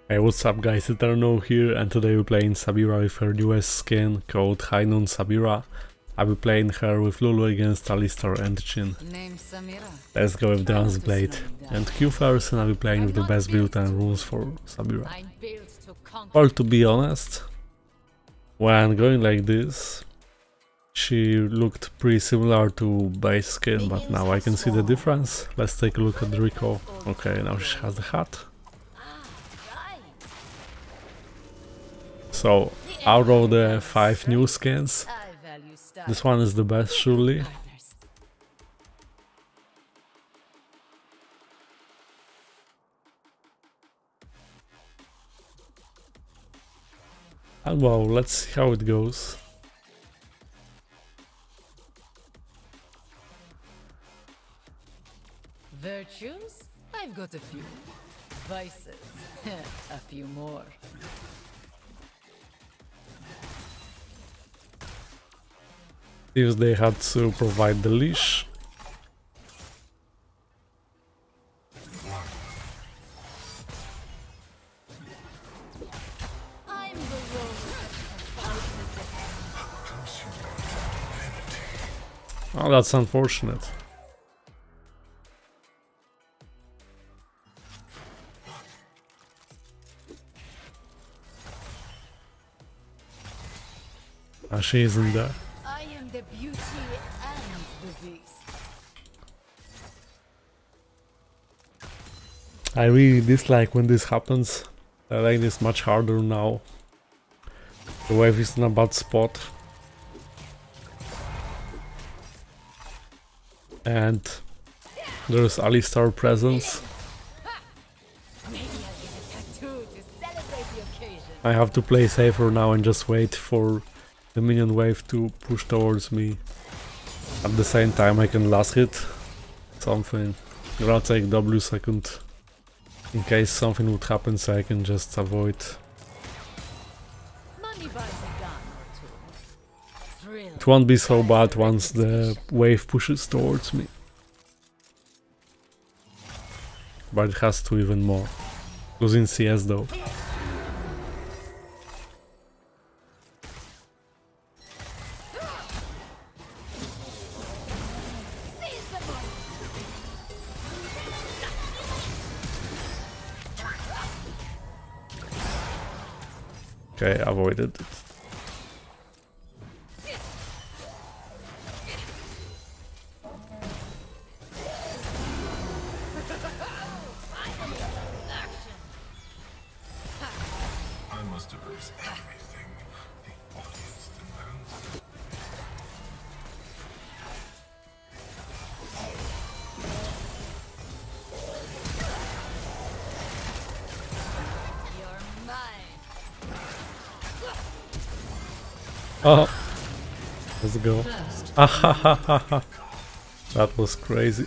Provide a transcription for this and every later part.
Hey, what's up guys, it's Adrian here, and today we're playing SAMIRA with her newest skin called High Noon SAMIRA. I'll be playing her with Lulu against Alistar and Chin. Let's go with Dance Blade. And Q first, and I'll be playing with the best build and rules for SAMIRA. Well, to be honest, when going like this, she looked pretty similar to base skin, but now I can see the difference. Let's take a look at the recall. Okay, now she has the hat. So, out of the 5 new skins, this one is the best surely. And well, let's see how it goes. Virtues? I've got a few. Vices? A few more. If they had to provide the leash. Oh, that's unfortunate. She isn't there. The beauty and the beast. I really dislike when this happens. I like this much harder now. The wave is in a bad spot. And there's Alistar presence. I have to play safer now and just wait for the minion wave to push towards me. At the same time I can last hit something. I'm gonna take W second in case something would happen, so I can just avoid. It won't be so bad once the wave pushes towards me. But it has to even more. Losing CS though. Okay, avoided it. I must erase everything the audience demands. You're mine. Oh, let's go. That was crazy.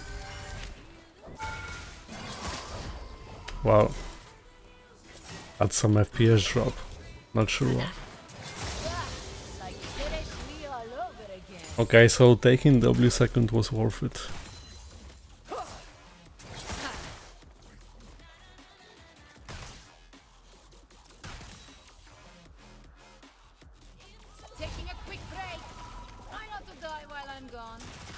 Wow. That's some FPS drop. Not sure why. Okay, so taking W second was worth it. Taking a quick break. Try not to die while I'm gone.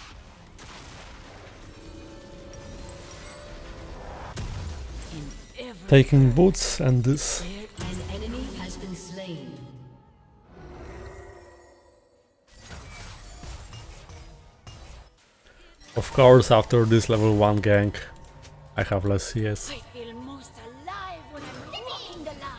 Taking boots and this. An enemy has been slain. Of course, after this level 1 gank, I have less CS. I feel most alive when I'm walking the line.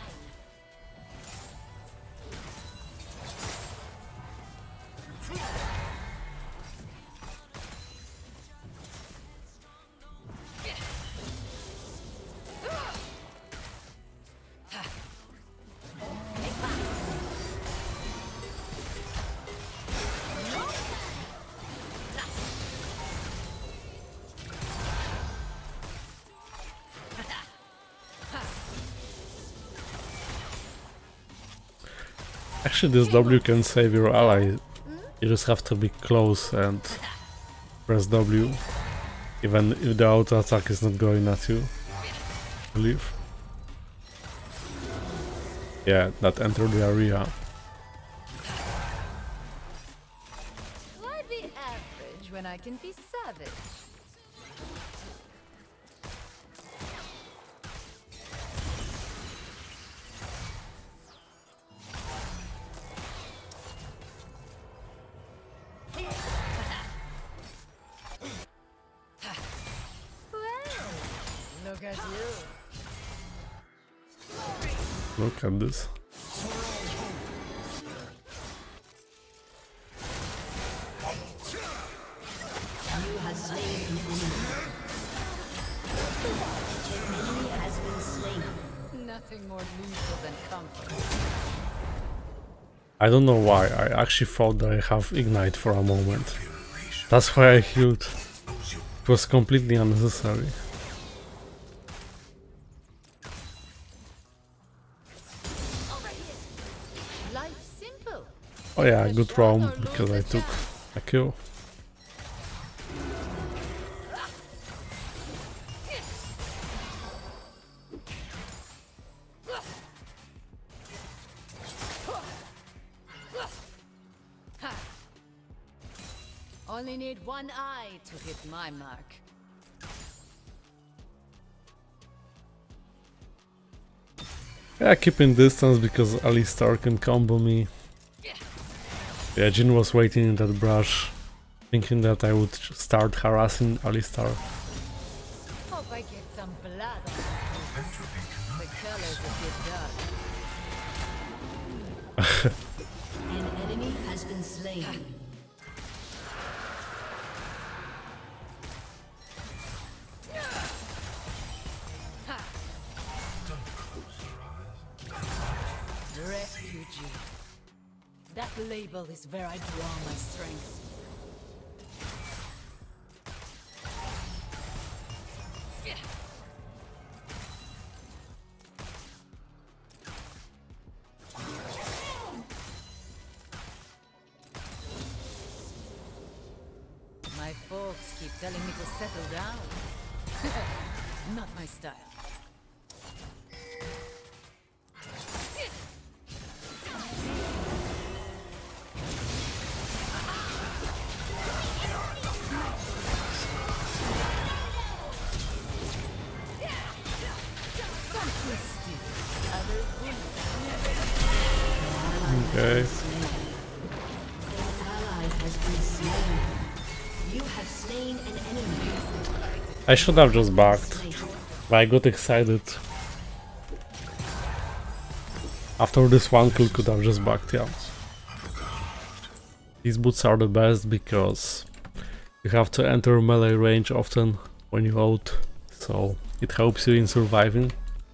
Actually, this W can save your ally. You just have to be close and press W. Even if the auto attack is not going at you, I believe. Yeah, that entered the area. Why be average when I can be savage? Well, look at you. Look at this. You have slain an enemy. An enemy has been slain. Nothing more lethal than comfort. I don't know why, I actually thought that I have Ignite for a moment. That's why I healed. It was completely unnecessary. Life's simple. Oh yeah, good roam, because I took a kill. Only need one eye to hit my mark. Yeah, keeping distance because Alistar can combo me. Yeah, Jin was waiting in that brush, thinking that I would start harassing Alistar. Hope I get some blood on my hands. The color's a bit dark. An enemy has been slain. Refugee. That label is where I draw my strength. My folks keep telling me to settle down. Not my style. Okay. An ally has been slain. You have slain an enemy. I should have just backed, but I got excited. After this one kill, could have just backed, yeah. These boots are the best because you have to enter melee range often when you ult, so it helps you in surviving.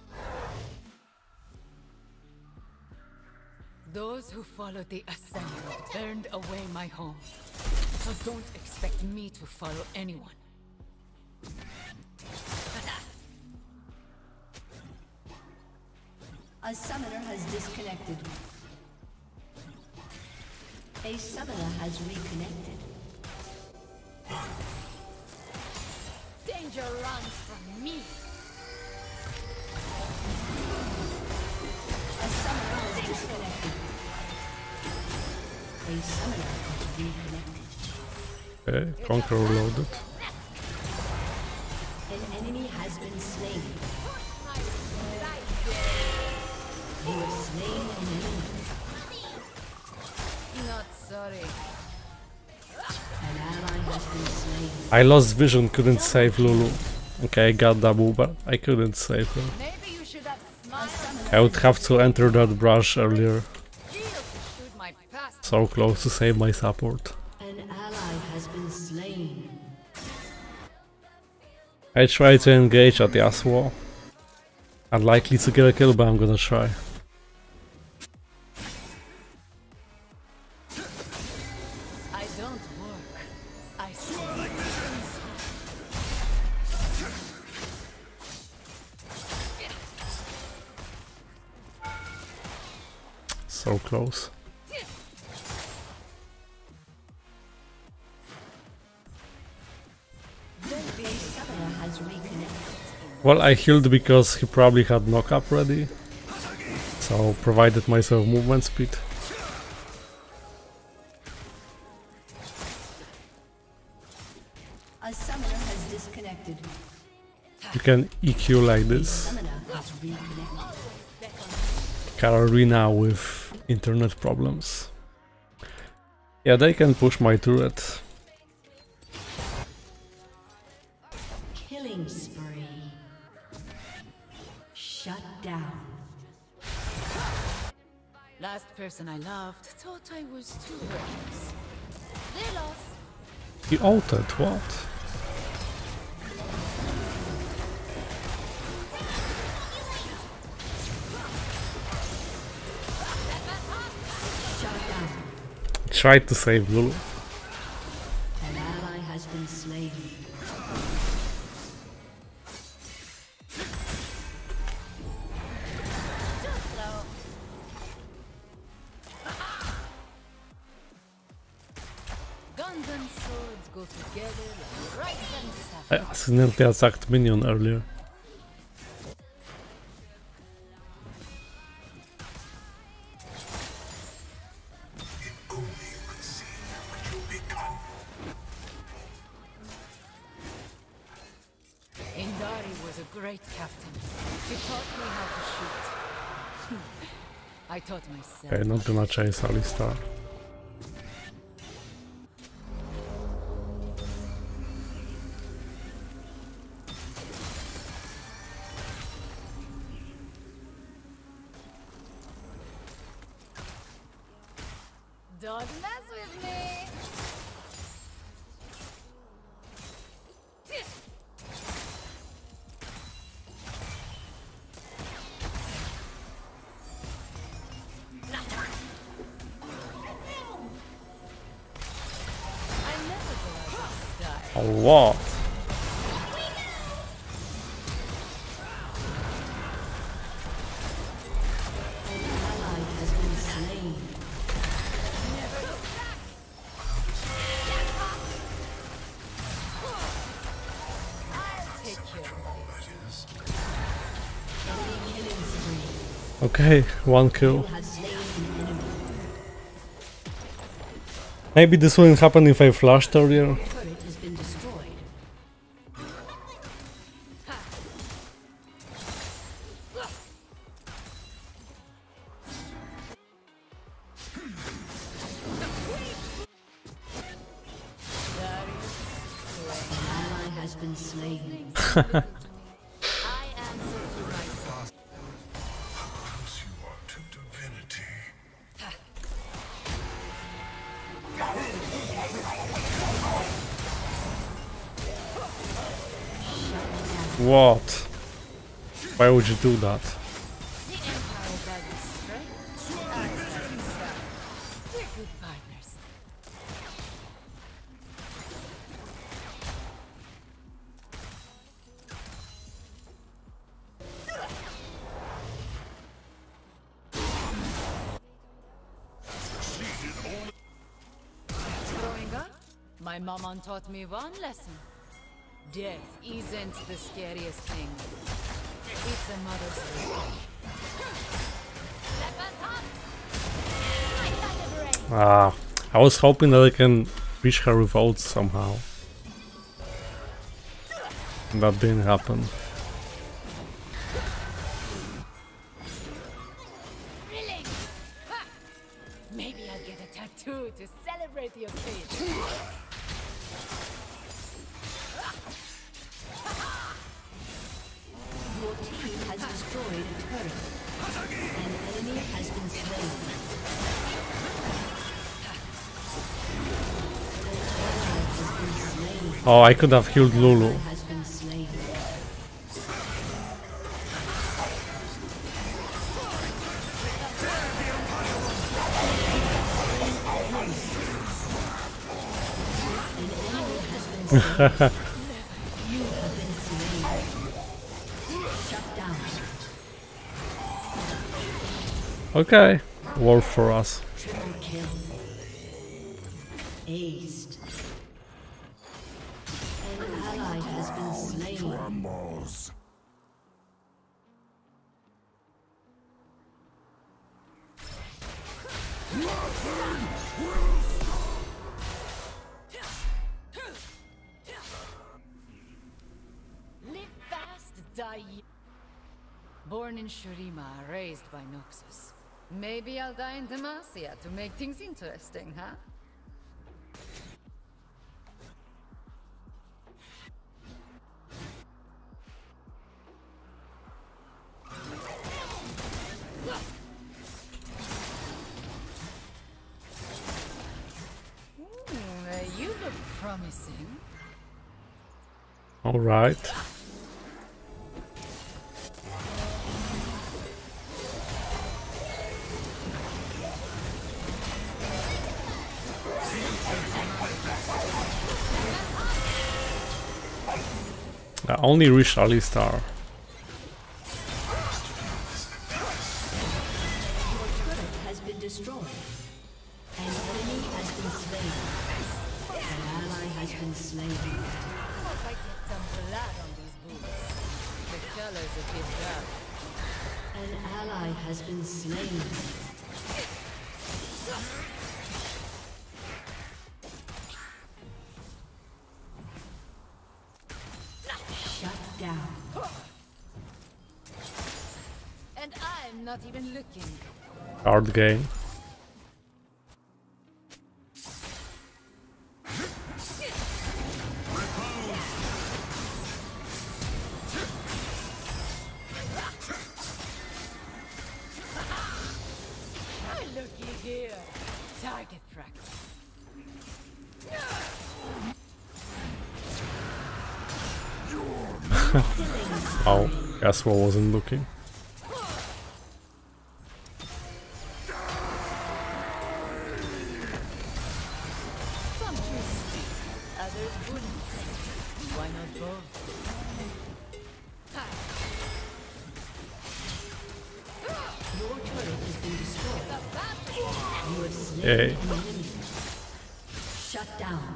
Those who followed the assembly turned away my home. So don't expect me to follow anyone. A summoner has disconnected. A summoner has reconnected. Danger runs from me. A summoner has disconnected. A summoner has reconnected. Okay, Conqueror loaded. An enemy has been slain. You have slain an enemy. Not sorry. An ally has been slain. I lost vision, couldn't save Lulu. Okay, I got double, but I couldn't save her. Maybe you should have smiled. I would have to enter that brush earlier. Shield to shoot my past. So close to save my support. An ally has been slain. I try to engage at Yasuo. Unlikely to get a kill, but I'm gonna try. I don't work. I sleep. So close. A summoner has reconnected. Well, I healed because he probably had knock-up ready. So so provided myself movement speed. A summoner has disconnected. You can EQ like this. Summoner has reconnected. Carolina with internet problems. Yeah, they can push my turret. Killing spree. Shut down. Last person I loved thought I was too reckless. They lost. He altered, what? Tried to save Lulu. An ally has been slain. Guns and swords go together like rice and I saffron. accidentally attacked minion earlier. Indari was a great captain. He taught me how to shoot. I taught myself. Okay, not gonna chase Alistar. Don't mess with me. I never go out of style. A lot. An ally has been slain. I'll take care of this. Enemy killing spree. Okay, one kill. Has slain an enemy. Maybe this wouldn't happen if I flashed earlier. Turret has been destroyed. An ally has been slain. I answer to myself. Close you are to divinity. What? Why would you do that? The Empire values strength. I value style. We're good partners. Growing up, my mama taught me one lesson. Death isn't the scariest thing. It's a mother's love. Ah, I was hoping that I can reach her with ult somehow. That didn't happen. Thrilling! Ha! Maybe I'll get a tattoo to celebrate the occasion. Your team has destroyed a turret. An enemy has been slain. An ally has been slain. Oh, I could have healed Lulu. Has been slain. An enemy has been slain. You have been slain. Shut down. Okay, work for us. Triple kill. Aced. An ally has been slain. Born in Shurima, raised by Noxus. Maybe I'll die in Demacia to make things interesting, huh? You look promising. All right. I only reached Alistar. Your turret has been destroyed. An enemy has been slain. An ally has been slain. Hope I get some blood on these boots. The color's a bit dark. An ally has been slain. Shut down. And I'm not even looking. Hard game. Looky here. Target practice. Oh, Caswell wasn't looking. Some choose speed, others wouldn't. Why not both? Your turret has been destroyed. You have slain Yay. an enemy. Shut down.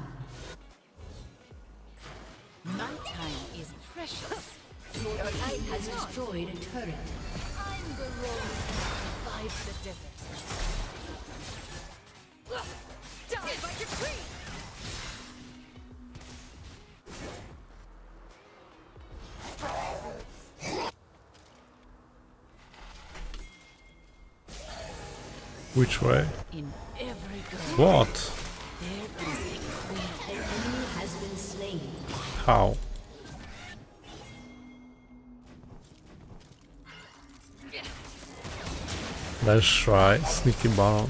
My time is precious. Your team has destroyed a turret. I'm the road that survives the desert. Die by your queen! Which way? In every girl, What? there is a queen. An enemy has been slain. How? Let's try sneaky baron.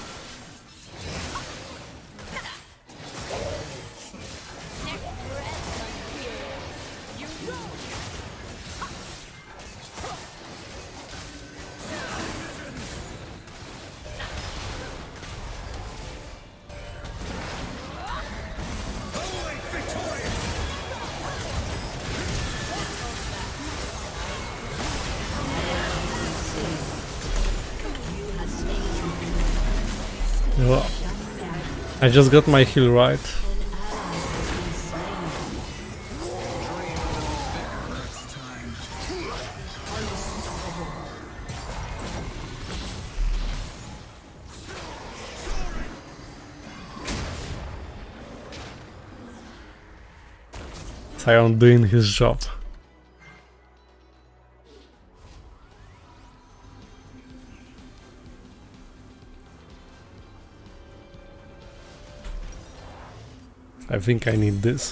Well, I just got my heal right. Sion doing his job. I think I need this.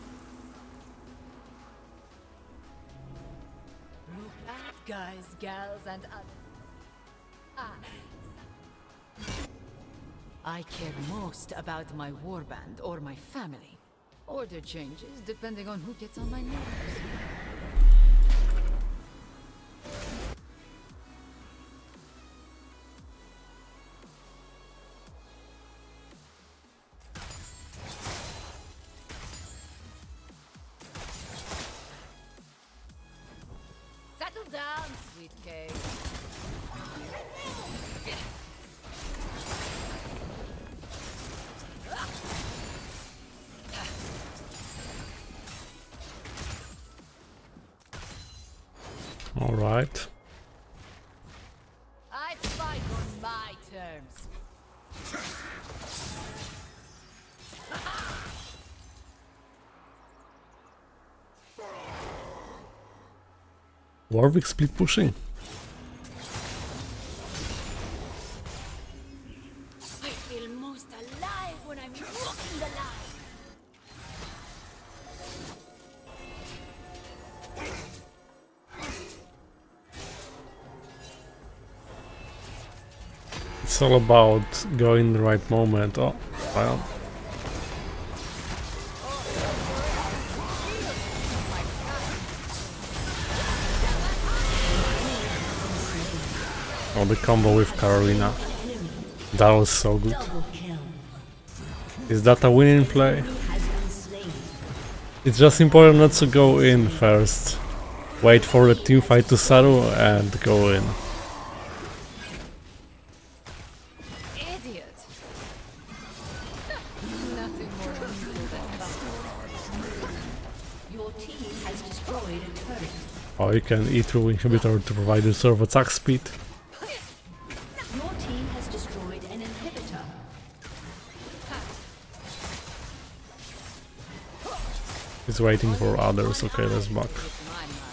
Look at guys, gals, and others. I care most about my warband or my family. Order changes depending on who gets on my nerves. Settle down, sweet cake. All right. I fight on my terms. Warwick split pushing. I feel most alive when I'm walking the line. It's all about going the right moment. Oh, well. Oh, the combo with Carolina. That was so good. Is that a winning play? It's just important not to go in first. Wait for the team fight to settle and go in. Idiot. Nothing more evil than that. Your team has destroyed a turret. Oh, you can E through inhibitor to provide a sort of attack speed. Your team has destroyed an inhibitor. He's waiting for others. Okay, let's back. With my mind.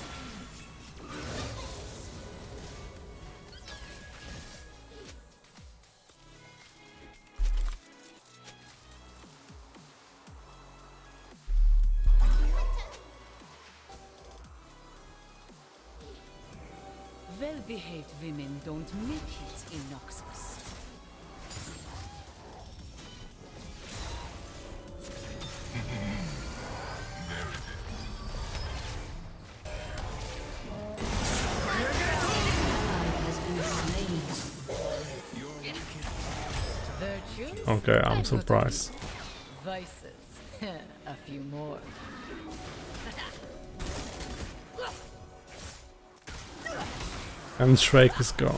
Well-behaved women don't make it in Noxus. Virtue? Okay, I'm surprised. Vices. A few more. And Shrek is gone.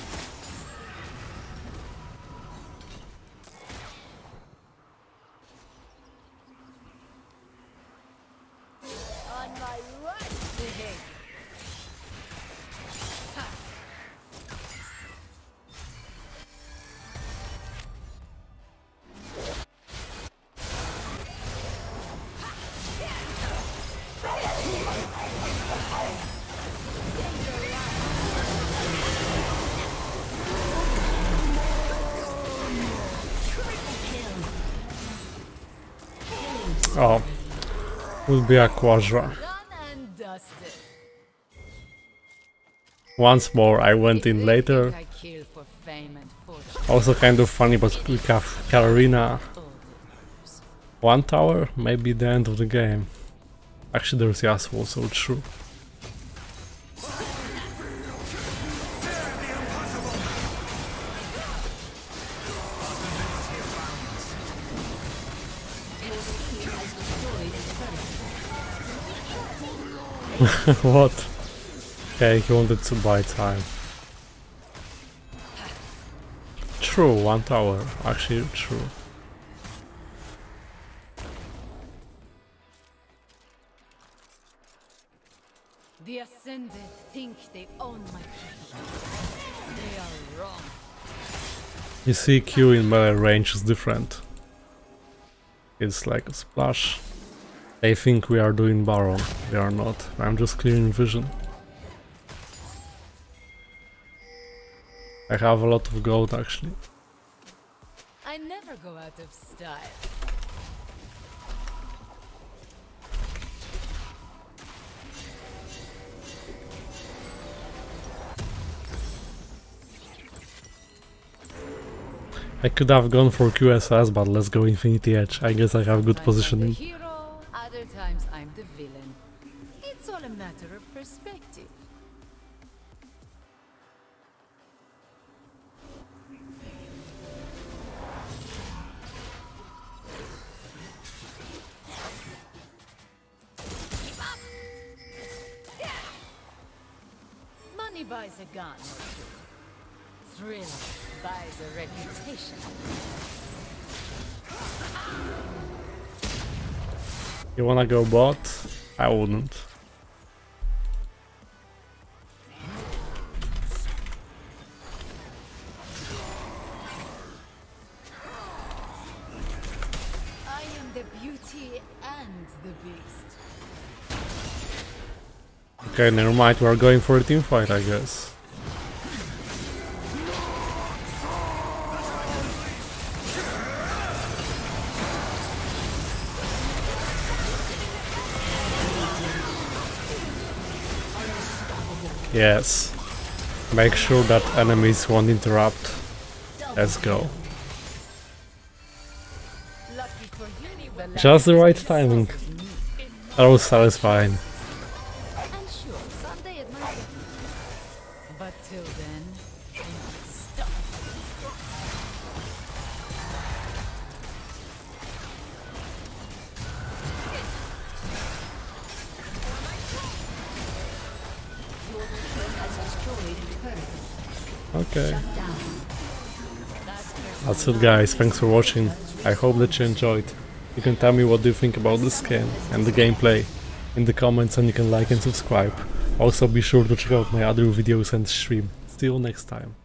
On my right. Behave. Oh, will be a quadra. Done and dusted. Once more, I went in later. I kill for fame and fortune. Also kind of funny, but we have Carolina. One tower, maybe the end of the game. Actually, there's Yasuo, so it's true. What? Okay, he wanted to buy time. True, one tower. Actually, true. The Ascended think they own my people. They are wrong. You see, Q in melee range is different. It's like a splash. They think we are doing Baron. We are not. I'm just clearing vision. I have a lot of gold actually. I never go out of style. I could have gone for QSS, but let's go Infinity Edge. I guess I have good Sometimes positioning. I'm the hero, other times I'm the villain. It's all a matter of perspective. Keep up. Money buys a gun. Thrill buys a reputation. You wanna go bot? I wouldn't. I am the beauty and the beast. Okay, never mind, we are going for a team fight, I guess. Yes. Make sure that enemies won't interrupt. Let's go. Just the right timing. That was satisfying. And sure, someday it might be. But till then, stop. Okay. That's it, guys. Thanks for watching. I hope that you enjoyed. You can tell me what do you think about the skin and the gameplay in the comments, and you can like and subscribe. Also be sure to check out my other videos and stream. See you next time.